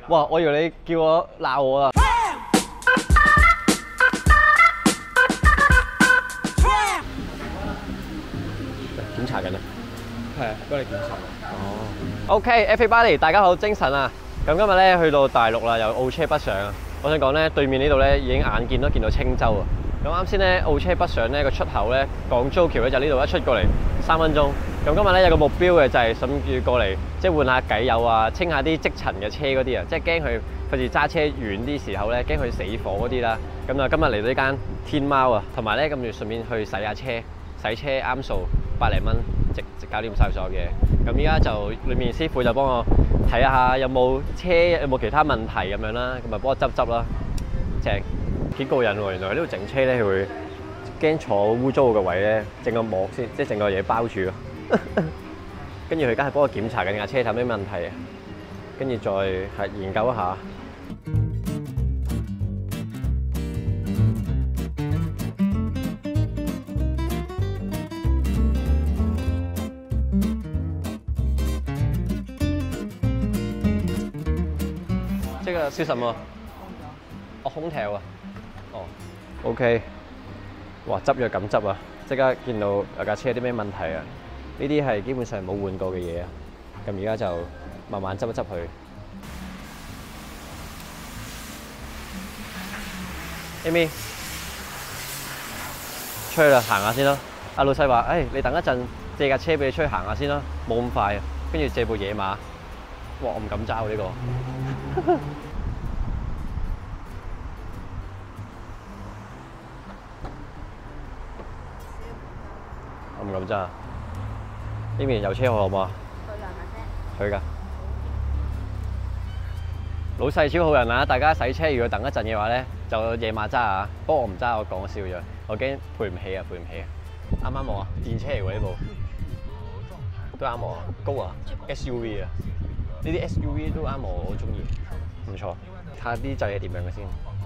哇！我以為你叫我鬧我啦。檢查緊啊！ 係啊，幫你檢查。 哦。OK，everybody， 大家好，精神啊！咁今日咧去到大陸啦，又澳車北上啊！我想講咧，對面呢度咧已經眼見都見到青州啊！咁啱先咧，澳車北上咧個出口咧，港珠澳橋咧就呢度一出過嚟3分鐘。咁今日咧有個目標嘅就係諗住過嚟，即係換下偈友啊，清下啲積塵嘅車嗰啲啊，即係驚佢費事揸車遠啲時候咧，驚佢死火嗰啲啦。咁啊，今日嚟到呢間天貓啊，同埋咧咁就順便去洗下車，洗車啱數100零蚊，直搞掂晒所有嘢。咁依家就裏面師傅就幫我睇下有冇車有冇其他問題咁樣啦，咁咪幫我執啦，正。幾過癮喎！原來呢度整車咧，佢會驚坐污糟嘅位咧，整個膜先，即係整個嘢包住咯。跟住佢而家係幫我檢查緊架車有咩問題啊，跟住再係研究一下。這個是什麼？哦，空調啊。哦 ，OK。哇，執藥咁執啊！即刻見到有架車有啲咩問題啊？呢啲係基本上冇換過嘅嘢啊。咁而家就慢慢執一執佢。Amy， 出去啦，行下先啦。阿老細話：，你等一陣借架車俾你出去行下先啦，冇咁快啊。跟住借部野馬。哇，我唔敢揸喎呢個。我唔敢揸。呢邊有車好唔好啊？去㗎。老細超好人啊！大家洗車如果等一陣嘅話咧，就夜晚揸啊。不過我唔揸，我講笑啫。我驚賠唔起啊，賠唔起啊。啱啱我啊，電車嚟喎呢部。都啱我啊，高啊 ，SUV 啊。呢啲 SUV 都啱我，我中意。唔錯。睇下啲掣係點樣嘅先。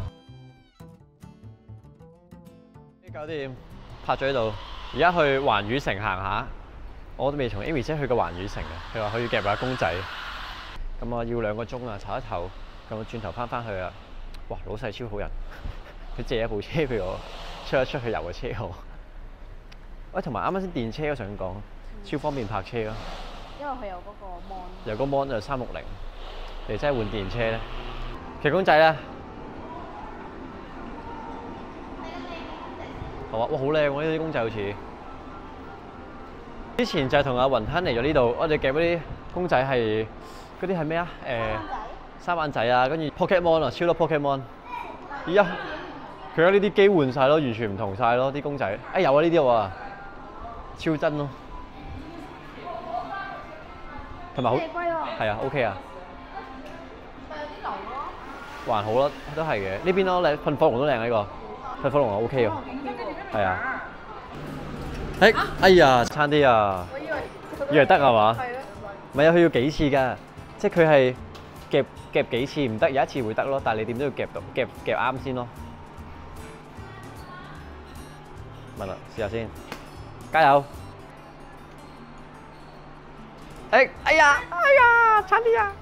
搞掂，泊咗喺度。而家去環宇城行下，我都未同 Amy 姐去過環宇城嘅。佢話佢要夾下公仔，咁我要2個鐘啊，唞一唞，咁我轉頭翻去啊。哇，老細超好人，佢借一部車俾我，出去遊個車河。喂，同埋啱啱先電車我想講，超方便泊車咯。 因為佢有嗰個 mon。 有個 mon 就360，你真係換電車咧。騎公仔咧。好啊！哇，好靚喎！呢啲公仔好似之前就係同阿雲吞嚟咗呢度，我哋夾嗰啲公仔係嗰啲係咩啊？三眼仔啊，跟住 Pokemon 啊，超多 Pokemon。而家佢有呢啲機換晒咯，完全唔同晒咯啲公仔。有啊呢啲喎，超真咯。同埋好係啊 ，OK 啊。 咪有啲流咯。 還好咯，都係嘅。呢邊咯，你噴火龍都靚呢個，噴火龍啊 OK 喎。係啊！哎呀，差啲啊！ 我以為得係嘛？ 係咯。 唔係啊，佢要幾次㗎，即係佢係夾幾次唔得，有一次會得咯，但係你點都要夾啱先咯。問啦，試下先，加油！哎呀，差啲啊！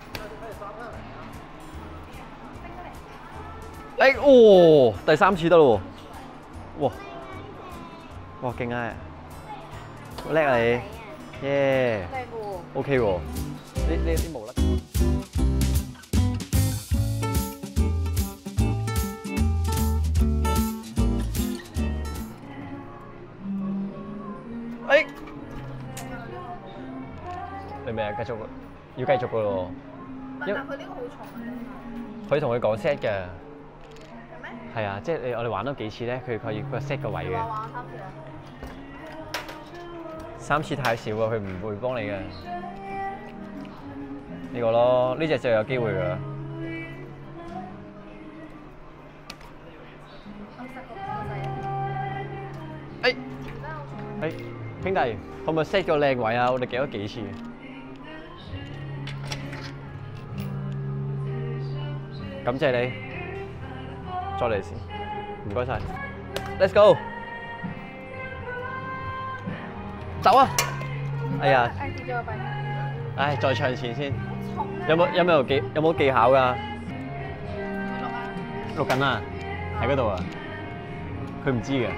第3次得咯喎！哇，勁啊！好叻啊你，耶 ！OK 喎，呢啲冇啦。你咪繼續，要繼續噶咯。 但係佢呢個好重啊！ 佢同佢講 set 嘅。 係咩？ 係啊，即係我哋玩多幾次咧，佢要 set 個位嘅。 玩 3次太少啊，佢唔會幫你嘅。呢個咯，呢隻就有機會㗎啦。兄弟，可唔可以 set 個靚位啊？我哋夾咗幾次。感謝你，再嚟先，唔該晒。Let's go，走啊！哎呀， 跌咗個幣。 唉，再唱前先。 重咧。 有冇技巧㗎？ 錄啊！ 錄緊啊！喺嗰度啊！佢唔知嘅。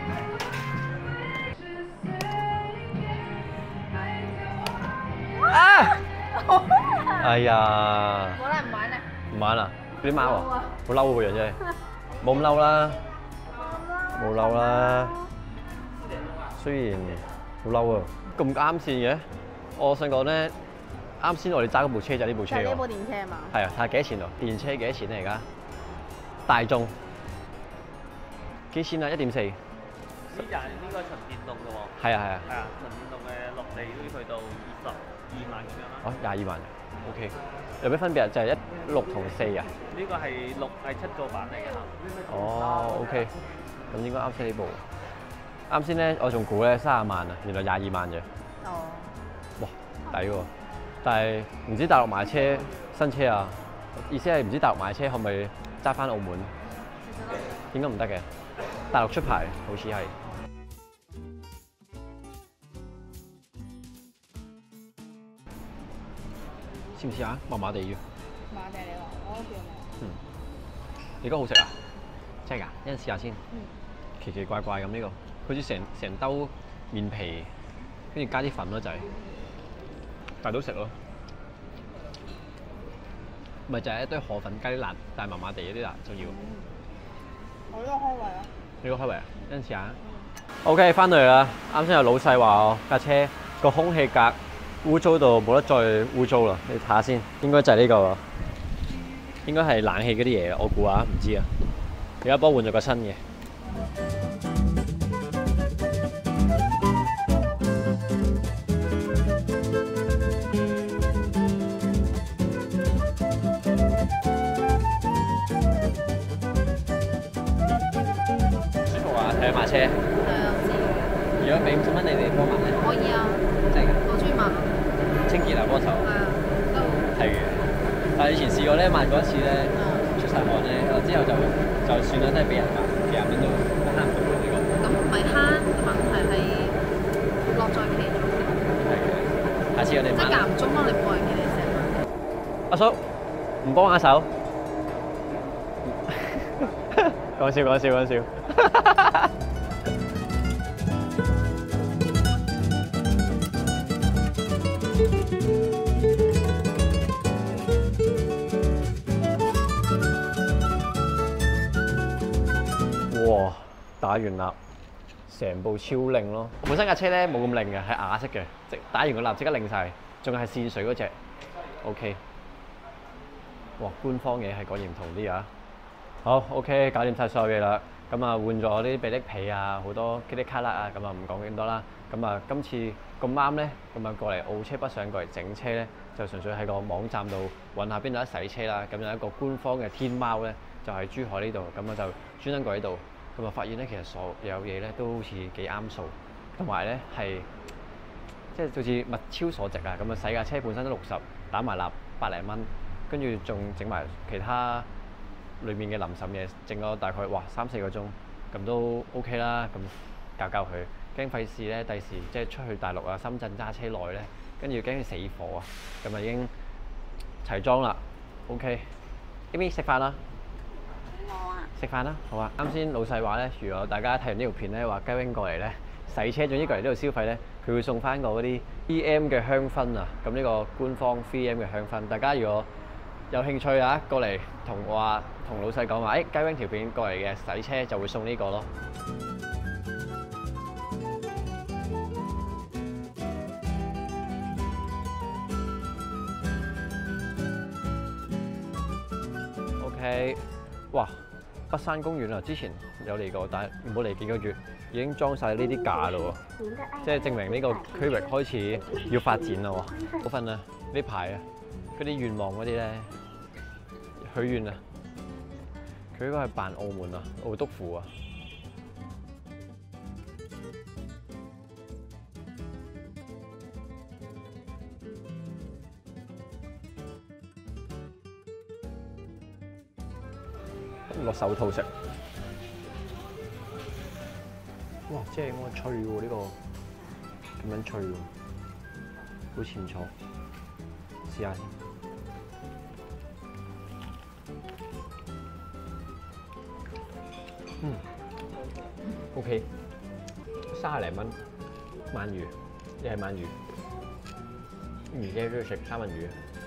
啊！哎呀！ 冇啦，唔玩啦。 唔玩啦！啲貓啊，好嬲個樣真係，冇咁嬲啦，冇嬲啦。雖然好嬲啊，咁啱線嘅。我想講咧，啱先我哋揸嗰部車就係呢部車喎。 就係呢部電車嘛。 係啊，睇下幾多錢喎？電車幾多錢嚟㗎？大眾幾錢啊？1.4。 呢就係呢個純電動嘅喎。 係啊係啊。 係啊，純電動嘅落地都要去到22萬咁樣啦。 哦，22萬，OK。有咩分別啊？就係6同4啊？ 呢個係6係7座版嚟嘅嚇。 哦，OK。咁應該啱先呢部。啱先咧，我仲估咧30萬啊，原來22萬啫。 哦。 哇，抵喎！但係唔知大陸買車新車啊？意思係唔知大陸買車可唔可以揸翻澳門？應該唔得嘅，大陸出牌好似係。試唔試下？麻麻地嘅。 麻地你話，我都叫你。 你覺得好食啊？真係㗎，一陣試下先。奇奇怪怪咁呢個，好似成兜麵皮，跟住加啲粉咯，就係，但係都食咯。咪就係一堆河粉加啲辣，但係麻麻地嗰啲辣就要。 我呢個開胃啊！ 呢個開胃啊，一陣試下。OK， 翻到嚟啦。啱先有老細話我架車個空氣格污糟到冇得再污糟啦。你睇下先，應該就係呢個喎。應該係冷氣嗰啲嘢，我估下，唔知啊。而家幫我換咗個新嘅。舒服啊！睇下買車。 係啊，知。 如果俾50蚊你哋幫買咧？ 可以啊。 真係㗎？ 我中意抹。 清潔啊，幫手。 係啊，都。 係嘅。但係以前試過咧，買過一次咧，出晒汗咧，之後就算啦，都係俾人㗎，幾廿蚊都慳唔到呢個。 咁唔係慳，問題係樂在其中。 係嘅。下次我哋即係間唔中幫你幫人嘅你成日。 阿叔，唔幫下手。講笑。哇！打完蠟，成部超靚咯。本身架車咧冇咁靚嘅，係啞色嘅，即打完個蠟即刻靚晒，仲係線水嗰隻。OK。哇！官方嘢係果然唔同啲啊！好 OK， 搞掂晒所有嘢啦。咁啊換咗啲比力皮啊，好多噼里卡啦啊，咁啊唔講咁多啦。咁啊今次咁啱咧，咁啊過嚟澳車北上過嚟整車咧，就純粹喺個網站度揾下邊度得洗車啦。咁有一個官方嘅天貓咧，就喺珠海呢度，咁我就專登過呢度，咁啊發現咧其實所有嘢咧都好似幾啱數，同埋咧係即係好似物超所值啊！咁啊洗架車本身都60，打埋蠟100零蚊，跟住仲整埋其他裏面嘅臨審嘢，整咗大概3-4個鐘，咁都 OK 啦。咁教佢，驚費事咧，第時即係出去大陸啊、深圳揸車耐咧，跟住驚佢死火啊，咁啊已經齊裝啦。OK，Amy 食飯啦。 我啊。 食飯啦，好啊！啱先老細話咧，如果大家睇完呢條片咧，話雞 wing 過嚟咧洗車，總之過嚟呢度消費咧，佢會送翻個嗰啲 3M 嘅香薰啊。咁呢個官方 3M 嘅香薰，大家如果有興趣啊，過嚟同老細講話，雞 wing 條片過嚟嘅洗車就會送呢個咯。OK， 哇！北山公園啊，之前有嚟過，但係冇嚟幾個月，已經裝晒呢啲架咯喎，即係證明呢個區域開始要發展啦喎。好份啊，呢排啊，嗰啲願望嗰啲咧，許願啊，佢應該係辦澳門啊，澳督府啊。落手套食，哇！正喎，脆喎呢個，咁樣脆喎，好似唔錯，試下先。 OK， 30零蚊鰻魚，又係鰻魚，魚姐中意食三文魚。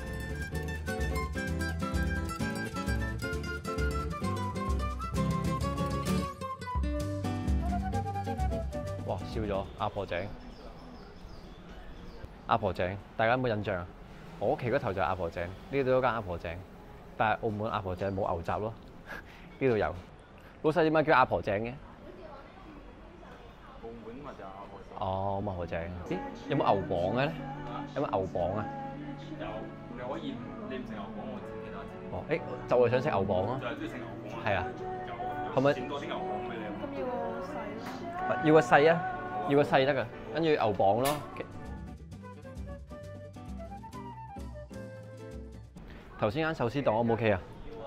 哇！燒咗阿婆井，阿婆井，大家有冇印象啊？我屋企嗰頭就係阿婆井，呢度有間阿婆井，但係澳門阿婆井冇牛雜咯，呢度有。老細點解叫阿婆井嘅？ 澳門咪就阿婆井。 哦，阿婆井。咦？有冇牛磅嘅咧？有冇牛磅啊？ 有，你可以你唔食牛磅，我自己打折。 哦，就係想食牛磅咯。 就係中意食牛磅啊？ 係啊。 有。 可唔可以整多啲牛磅俾你？ 咁要個細咯。 要個細啊，要個細得㗎，跟住牛磅咯。頭先間壽司檔 O 唔 OK 啊？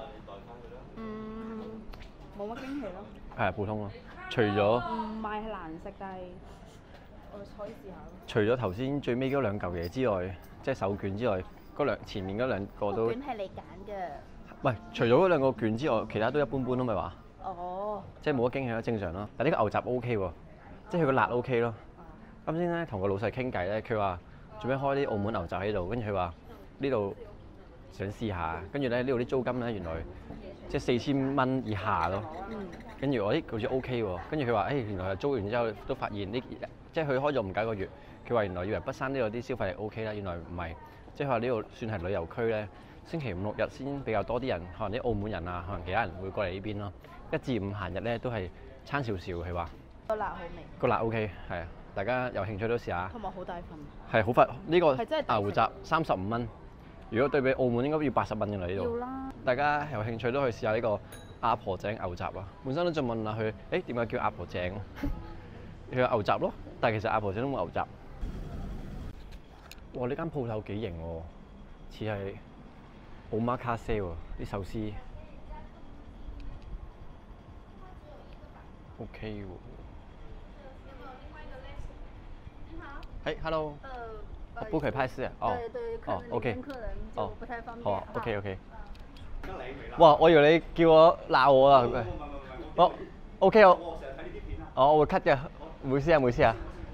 冇乜驚喜咯。 係普通咯，除咗唔係難食，但係我可以試下咯。 除咗頭先最尾嗰兩嚿嘢之外，即係手卷之外，前面嗰兩個都卷係你揀嘅。 唔係，除咗嗰兩個卷之外，其他都一般般咯，咪話？ 哦。即即係冇乜驚喜咯，正常咯。但呢個牛雜 OK 喎，即係佢個辣 OK 咯。啱先咧同個老細傾偈咧，佢話做咩開啲澳門牛雜喺度，跟住佢話呢度想試下，跟住咧呢度啲租金咧原來即係4000蚊以下咯。跟住我好似 OK 喎，跟住佢話原來租完之後都發現呢，即係佢開咗唔夠一個月，佢話原來以為北山呢度啲消費力 OK 啦，原來唔係，即係話呢度算係旅遊區咧，星期5、6日先比較多啲人，可能啲澳門人啊，可能其他人會過嚟呢邊咯。1至5閒日咧都係餐少少，佢話。 個辣好味。 個辣 OK， 係啊，大家有興趣都試下。 同埋好大份。 係好快，呢個係真係牛雜35蚊，如果對比澳門應該要80蚊㗎啦呢度。 要啦。 大家有興趣都可以試下呢個阿婆井牛雜啊！本身都仲問下佢，點解叫阿婆井？佢話牛雜咯，但係其實阿婆井都冇牛雜。哇！呢間鋪頭幾型喎，似係Omakase喎，啲壽司 OK 喎。hello。不可以拍攝啊？哦。 對對，可能你 OK 跟客人就不太方便。 好啊，OK。哇！我以為你叫我鬧我啦，我 OK 我我會 cut 嘅，唔好意思啊，唔好意思啊。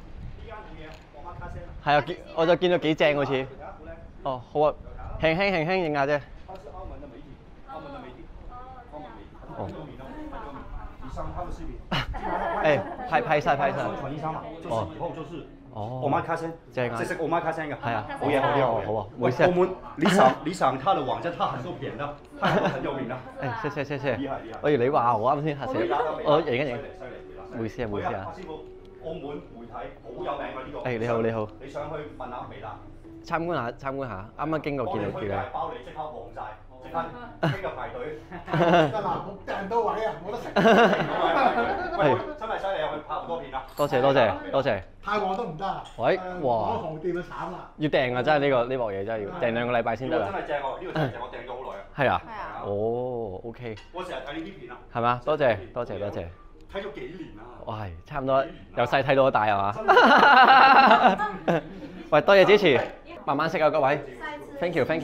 係啊，我就見到幾正好似。哦，好啊，輕輕影下啫。哦。拍晒。哦，Omakase，正啊！ 這是Omakase嘅， 係啊， 好嘢， 好啊，唔好意思啊。 澳門，你上他的網站，他很受片的，他很有名的。 謝謝。 厲害！ 我以為你話我啱先嚇死我影一影。唔好意思啊。 師傅，澳門媒體好有名㗎呢個。 你好。 你上去問下微辣。 參觀下，啱啱經過見到佢。 包你即刻旺曬，即刻聽日排隊。 得啦，我訂到位啊，冇得食。 喂，真係犀利啊！佢拍好多片啊。 多謝。 太旺都唔得啊！ 喂，哇！ 網紅店就慘啦。 要訂啊！真係呢鑊嘢真係要訂2個禮拜先得啦。 真係正喎，呢個真係正，我訂咗好耐啊。 係啊。 係啊。 哦，OK。 我成日睇呢啲片啊。 係嘛？多謝。 睇咗幾年啊。 哇，係差唔多由細睇到大係嘛？喂，多謝支持，慢慢食啊各位。Thank you。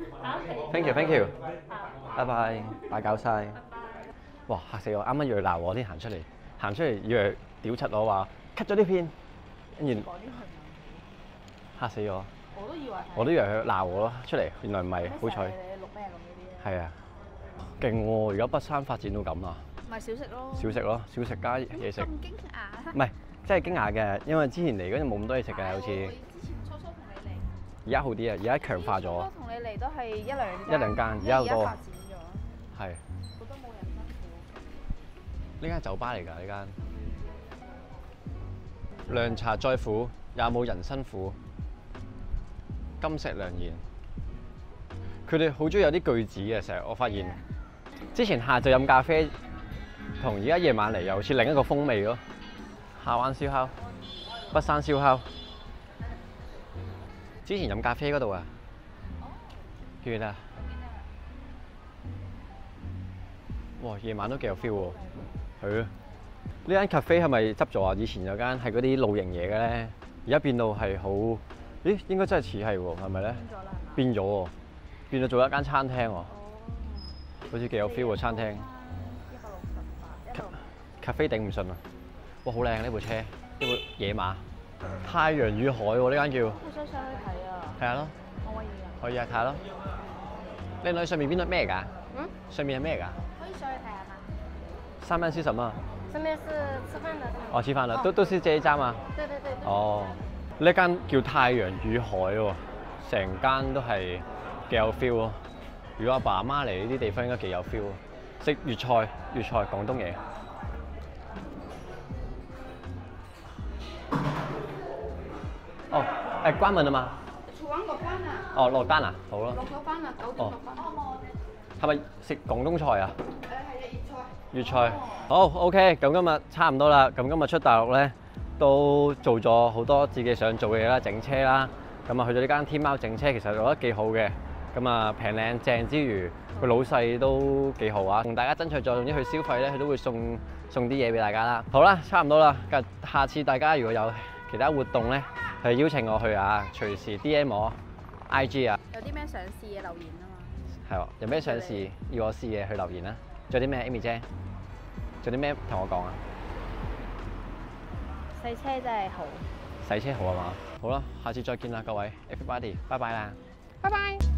拜拜，大搞晒。哇！嚇死我！啱啱以為鬧我先行出嚟以為屌柒我話 cut 咗啲片，跟住嚇死我！我都以為佢鬧我咯，出嚟原來唔係，好彩。 你錄咩咁呢啲？ 係啊，勁喎！而家北山發展到咁啊！ 咪小食咯。 小食加嘢食。 咁驚訝？ 唔係，真係驚訝嘅，因為之前嚟嗰陣冇咁多嘢食嘅，好似。 之前初同你嚟。 而家好啲啊！而家強化咗。 初同你嚟都係一兩間， 而家好多。 發展咗。 係。 覺得冇人辛苦。 呢間係酒吧嚟㗎，呢間。涼茶再苦，也冇人辛苦。金石良言。佢哋好中意有啲句子嘅，成日我發現。之前下晝飲咖啡，同而家夜晚嚟又好似另一個風味咯。下灣燒烤、北山燒烤。之前飲咖啡嗰度啊，記唔記得啊？哇！夜晚都幾有 feel 喎。係啊。呢間 cafe 係咪執咗啊？以前有間係嗰啲露營嘢嘅咧，而家變到係好，咦？應該真係似係喎，係咪咧？變咗喎，變咗做一間餐廳喎。好似幾有 feel 喎餐廳。 咖啡頂唔順啊！哇，好靚呢部車，呢部野馬。太陽與海喎，呢間叫。 好想上去睇啊！ 睇下咯。 可唔可以啊？ 可以啊，睇下咯。靚女上面邊度咩㗎？ 嗯？ 上面係咩㗎？ 可以上去睇下嗎？ 上面是什麼？ 上面是吃飯的。 哦，吃飯啦，都是這一間嘛。 對對對。 哦，呢間叫太陽與海喎，成間都係幾有 feel 咯。如果阿爸阿媽嚟呢啲地方應該幾有 feel 咯。食粵菜，廣東嘢。哦，關門啦嘛。 廚房落班啦。 哦，落單啊，好咯。 落咗班啦，9點落班。 係咪食廣東菜啊？ 係啊， 粵菜。好 OK，咁今日差唔多啦。咁今日出大陸咧，都做咗好多自己想做嘅嘢啦，整車啦。咁啊去咗呢間天貓整車，其實做得幾好嘅。咁啊平靚正之餘，個老細都幾好啊。同大家爭取咗，總之去消費咧，佢都會送啲嘢俾大家啦。好啦，差唔多啦。下次大家如果有其他活動咧，係邀請我去啊，隨時 DM 我 IG 啊。 有啲咩想試嘅留言啊嘛。 係喎，有咩想試要我試嘅去留言啦。仲有啲咩 Amy 姐？仲有啲咩同我講啊？ 洗車真係好。 洗車好啊嘛？好啦，下次再見啦，各位 everybody，拜拜啦。 拜拜。